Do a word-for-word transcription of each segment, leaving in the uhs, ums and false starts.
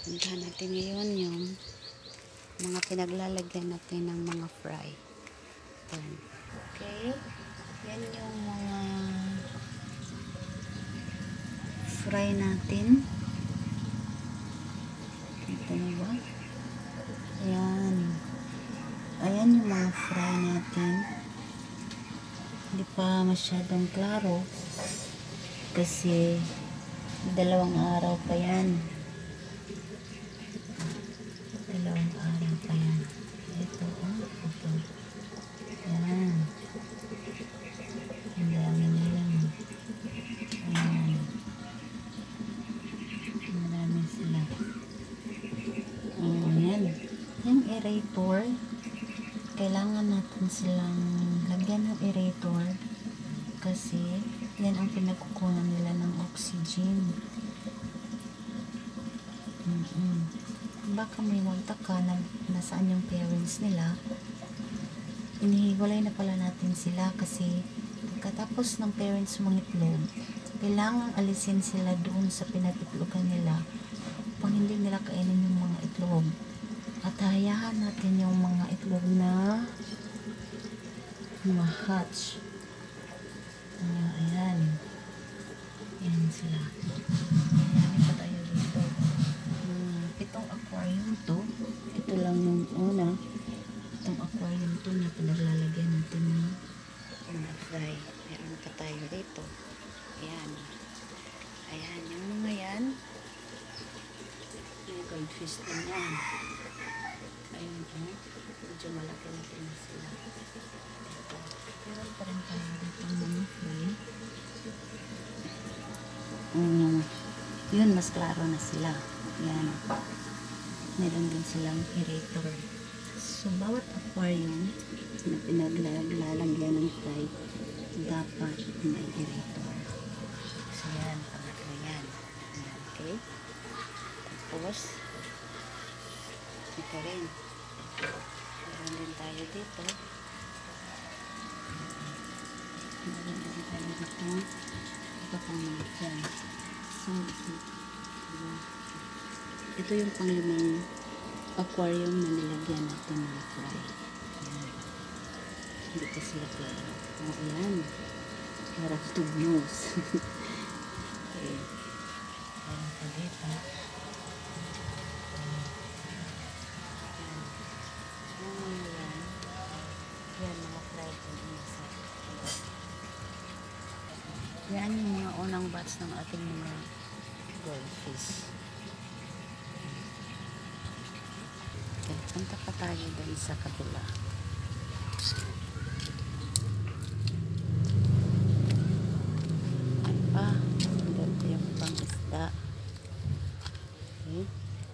Puntahan natin ngayon yung mga pinaglalagyan natin ng mga fry pan. Okay, yan yung mga fry natin. Ito na ba? Ayan. Ayan yung mga fry natin. Hindi pa masyadong klaro kasi dalawang araw pa yan. Dalawang araw pa yan. Ito, oh, ito. Ayan. Ang dami na lang. Ayan. Ang dami sila. Oh, ayan. Yung aerator, kailangan natin silang lagyan ng aerator kasi yan ang pinagkukunan nila ng oxygen. Mm-mm. Baka may magtaka na nasaan yung parents nila. Inihiwalay na pala natin sila kasi pagkatapos ng parents mangitlog, kailangan alisin sila doon sa pinag-itlogan nila pang hindi nila kainin yung mga itlog. At hayahan natin yung mga itlog na ma-hatch. Ayan, ayan. Ayan sila. Ayan pa tayo dito. Hmm, itong aquarium to, ito lang yung una. Itong aquarium to na pinaglalagyan natin ng mga fry. Meron pa tayo dito. Ayan. Ayan, yung mga yan. Yung goldfish din yan. Ayun, oh. Medyo malaki natin na sila. Ito. Meron pa rin tayo dito mga fry. Um, yun, mas klaro na sila. Yan. Meron din silang aerator. So, bawat aquarium na pinaglalagyan ng fry, dapat may aerator. So, yan. Pangatlo yan. Okay? Tapos, ito rin. Meron din tayo dito. Meron din tayo dito. Ito pang mga dyan. So, ito. Ito yung panglimang aquarium na nilagyan natin ng fry. Ayan. Hindi pa sila klaro. O, ayan. Parang tubnos. Okay. Ayan pa dito. Yan, mga fried isa. Yan yung mga unang batch ng ating mga goldfish. Okay, punta pa tayo doon sa kabila. Yan pa. Dito yung pang isda. Okay.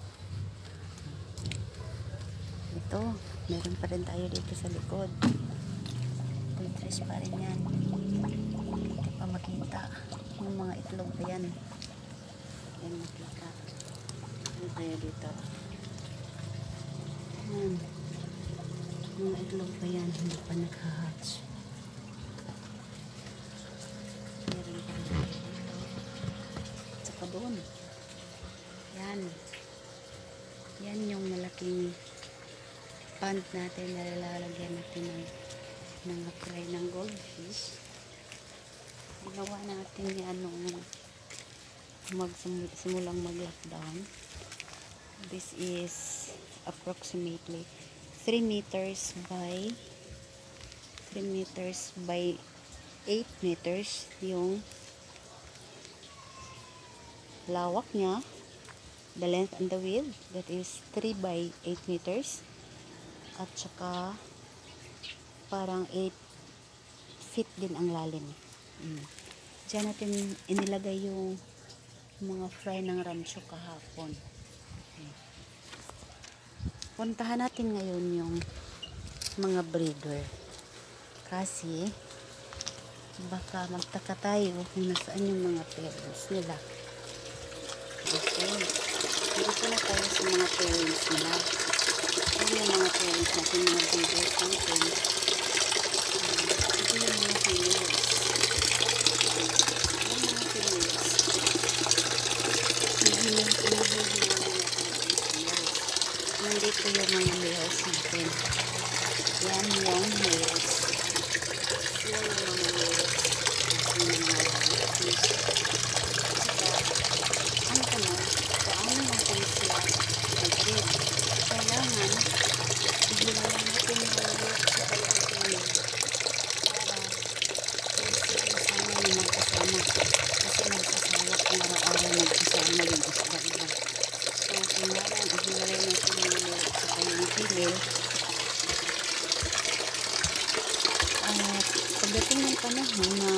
Ito, meron pa rin tayo dito sa likod. Pinterest pa rin yan. Hindi pa makita yung mga itlog pa yan. Yan makita. Ano tayo dito? Yan. Mga itlog pa yan. Hindi pa nag-hatch. Meron pa rin tayo dito. Tsaka doon. Yan. Yan yung malaking pond natin na lalagyan natin ng mga fry ng goldfish. Ginawa natin yan nung magsimulang mag-lockdown. This is approximately three meters by three meters by eight meters yung lawak niya. The length and the width, that is three by eight meters. At saka parang eight feet din ang lalim. Mm. Diyan natin inilagay yung mga fry ng rancho kahapon. Okay. Puntahan natin ngayon yung mga breeder. Kasi baka magtaka tayo kung nasaan yung mga parents nila. Okay. Dito na tayo sa mga parents nila. Ito yung mga parents natin, mga breeders natin. Ito yung mga females. Yung mga females. Hindi na natin. nandito yung mga meals natin. Yan yung meals. Yan yung mga meals. Yung mga meals. Ano ka na? Paano natin sila mag-read? Kailangan, ihiwala natin yung meals sa kailangan para sana na magkasama. Kasi magkasama kung araw-araw magkasama yung isda-isda. So, kailangan ihiwala natin yung meals sa kailangan female. At pagdating ng panahon na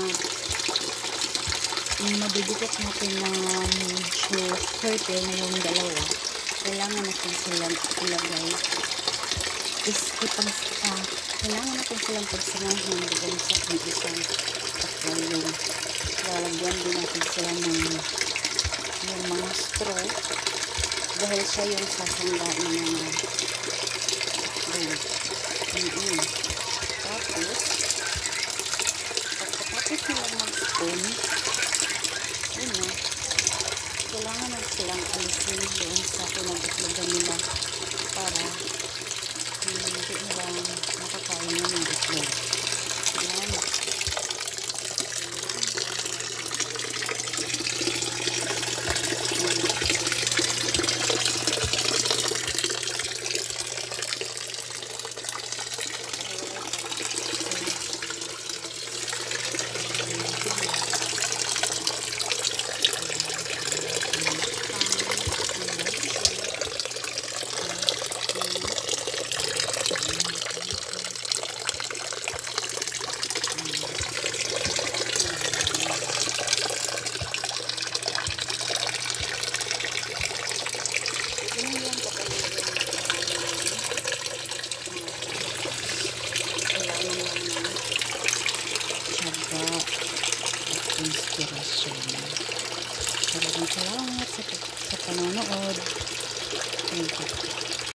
madidikit natin na medyo fertile na yung dalawa, kailangan natin silang ilagay is ipang uh, kailangan natin silang pagsamahin doon sa isang aquarium. Lalagyan din natin sila ng yung mga straw dahil siya yung sasangga ng mga doon. Mm-hmm. Tapos pagkatapos nila mag-spoon, yun na, kailangan na silang alisin doon sa pinag-itlogan nila para hindi nila makakain ng itlog. Yan. Inspirasyon. Maraming salamat sa, sa panonood. Thank you.